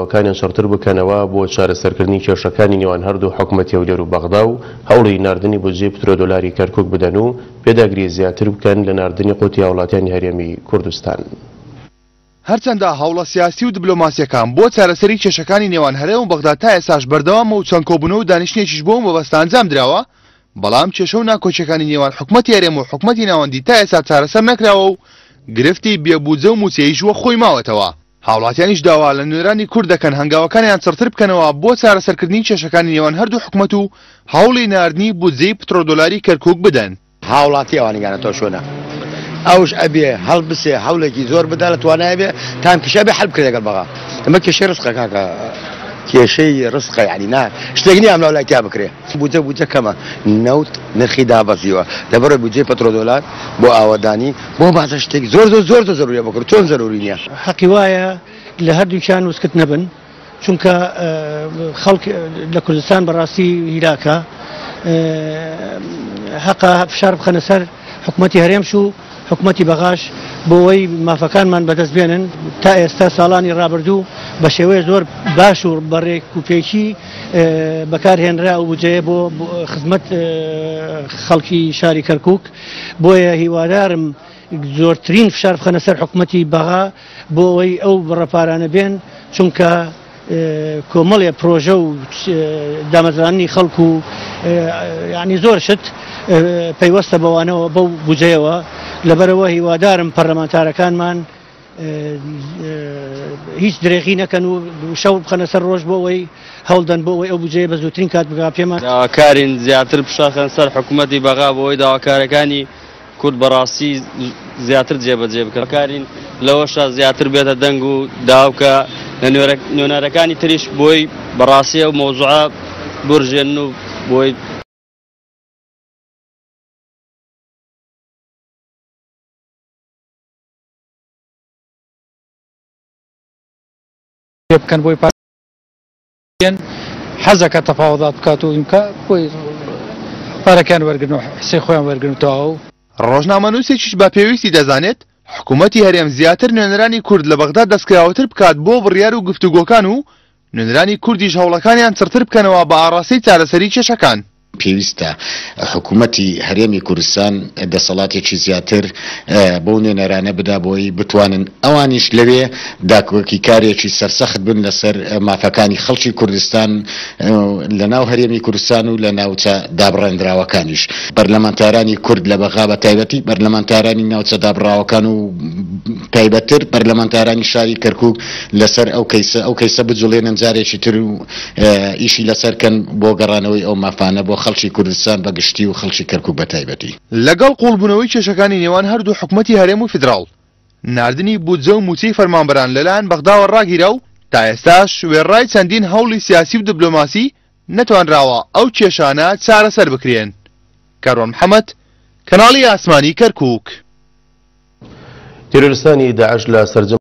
وەکانیان شەڕتر بکەنەوە بۆ چارەسەرکردنی کێشەکانی نێوان هەردوو حکوومەتی هەولێر و بەغدا و هەوڵی ناردنی بودجێ پترۆدۆلاری کەرکووک بدەن و پێداگری زیاتر بکەن لە ناردنی قوتی هاوڵاتیانی هەرێمی کوردستان. هەرچەندە هەوڵە سیاسی و دیبلۆماسیەکان بۆ چارەسەری کێشەکانی نێوان هەرێم و بەغدا تا ئێساش بەردەوامە و چەند کۆبوونەوە و دانیشتێکیش بۆ مەبەستە ئەنجام درراوە، بەڵام کێشە و ناکۆچیەکانی نێوان حکوومەتی هەرێم و حکوومەتی ناوەندی تا ئێستا چارەسەر نەکراوە و گرفتی بێبوجە و موچەییش وە خۆی ماوەتەوە. هاوڵاتیانیش داوا لە نوێرانی کورد دەکەن هەنگاوەکانیان چڕتر بکەنەوە بۆ چارەسەرکردنی کێشەکانی نێوان هەردوو حکوومەت و هەوڵی ناردنی بودجەی پترۆدۆلاری کەرکووک بدەن. هاوڵاتی ئەوانیگانە تۆ شۆنە ئەوش ئەبێ هەڵبسێ هەوڵێکی زۆر بدا لە توانای بێ تامکیشە بێ حەل بکرێ لەگەڵ بەغا. ئەمە کێشەی ڕزقە کاکە، کێشەی ڕزقە، یعنی نا شتێک نییە ئەم لەولای کا بکرێ. بودجە کەمە، نەوت نرخی دابەزیوە لەبەرەوەی بودجەی پترۆدۆلار بۆ ئاوەدانی بۆ بازە شتێک زۆر زەروریە بکرێت، چۆن زەروری نییە. حەقی وایە لە هەردووکیان وسکت نەبن، چونکە خەڵک لە کوردستان بەڕاستی هیراکە حەقا فشار بخەنە سەر حکوومەتی هەرێمش و حکوومەتی بەغاش بۆەوەی مافەکانمان بەدەست بێنن. تا ئێستا ساڵانی ڕابردوو بە شێوەیە زۆر باش و بەڕێک و پێکی بەکارهێنرا و بودجەیە بۆ خزمەت خەڵکی شاری کەرکووک. بۆیە هیوادارم زۆرترین فشار بخەنە سەر حکوومەتی بەغا بۆ ئەوەی ئەو بڕەپارانە بێن، چونکە کۆمەڵێ پرۆژە و دامەزرانی خەڵک و یعنی زۆر شت پەیوەستە بەوانەوە بەو بودجەیەوە. لەبەرەوە هیوادارم پەرلەمانتارەکانمان هیچ درێغی نەکەن و شەو بخەنە سەر ڕۆژ بۆ ئەوەی هەوڵدەن بۆ ئەوەی ئەو بودجەیە بە زووترین کات بگا. پێمان داواکارین زیاتر بشاخەن سەر حکوومەتی بەغا بۆەوەی داواکارەکانی کورد بەڕاستی زیاتر جێبەجێ بکەن. کارین لەوەشە زیاتر بێتە دەنگ و داوکە لە نوێنەرەکانی تریش بۆی بەڕاستی و مۆزوعە برژێن و بۆی بکەن بۆی پارێن حەزەکە تەفاوضات بکات و ئیمکە بۆی پارەکان وەرگن و حسەی خۆیان وەرگرتەوە. و ڕۆژنامەنووسێکیش بە پێویستی دەزانێت حکوومەتی هەرێم زیاتر نوێنەرانی کورد لە بەغدا دەستکراوەتر بکات بۆ بڕیار و گفتوگۆکان و نوێنەرانی کوردیش هەوڵەکانیان چڕتر بکەنەوە بە ئاڕاستەی چارەسەری کێشەکان. پێویستە حکوومەتی هەرێمی کوردستان دەسەڵاتێکی زیاتر بۆ نوێنەرانە بدا بۆی بتوانن ئەوانیش لەوێ داکۆکی کارێکی سەرسەخت بن لەسەر مافەکانی خەڵکی کوردستان لە ناو هەرێمی کوردستان و لە ناوچە دابڕێنراوەکانیش. بەرلەمانتارانی کورد لە بەغا بە تایبەتی بەرلەمانتارانی ناوچە دابڕاوەکان و تایبەتتر بەرلەمانتارانی شاری کەرکووک لەسەر ئەو کەیسە بجوڵێنن جارێکی تر و ئیشی لەسەرکەن بۆ گەڕانەوەی ئەو مافانە بۆ خەڵکی کوردستان بەگشتی و خەڵکی کەرکووک بە تایبەتی. لەگەڵ قوڵبوونەوەی کێشەکانی نێوان هەردوو حکوومەتی هەرێم و فیدراڵ، ناردنی بودجە و موچەی فەرمانبەران لەلایەن بەغداوە ڕاگیرا و تا ئێستاش وێڕای چەندین هەوڵی سیاسی و دیبلۆماسی نەتوانراوە ئەو کێشانە چارەسەر بکرێن. کاروان محەممەد، کەناڵی ئاسمانی کەرکووک. تیرۆریستانی داعش لە سەرجەم